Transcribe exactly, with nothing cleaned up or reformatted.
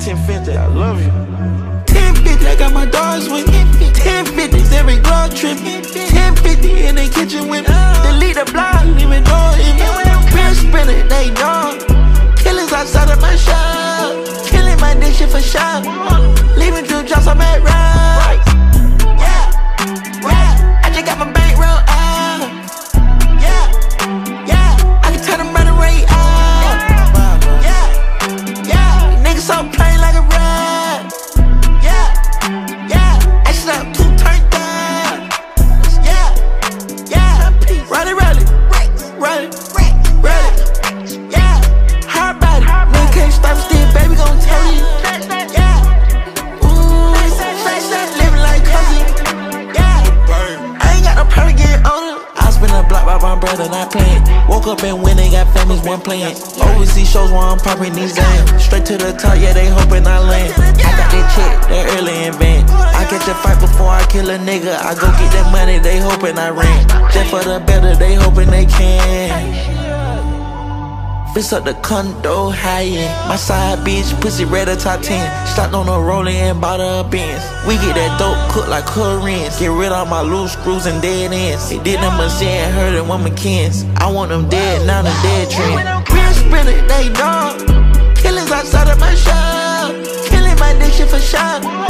ten fifty, I love you. ten fifty, I got my dogs with me. ten fifties, every glove trip. ten fifty in the kitchen with me. Delete the block, leaving door in me. Real spinner, they dog. Killers outside of my shop. Killing my dick shit for shop. Leaving drip drops, I'm at right. Yeah, yeah. I just got my bank roll out. Yeah, yeah. I can turn them running right out. Yeah, yeah. Niggas so plain like a rat. Yeah, yeah. I stop two turned down. Yeah, yeah. Run it, run it, run it, run it. Yeah, hard body. Nigga can't stop still, baby gon' tell you. Yeah, ooh, living like cousin. Yeah, I ain't got no problem getting older. I spin a block by my brother, not playing. Woke up and when they got families, one playing. Overseas shows while I'm popping these games. Straight to the top, yeah, they hoping I land. I got that check, that early in van. I catch a fight before I kill a nigga. I go get that money, they hoping I ran. Just for the better, they hoping they can. Fix up the condo, high end. My side bitch, pussy red a top ten. Stopped on a rolling and bought a Benz. We get that dope cooked like Koreans. Get rid of my loose screws and dead ends. They did them a and heard it one McKins. I want them dead, now the dead trend. Real spinner, they dog. Killers outside of my shop. Killing my dick shit for shop.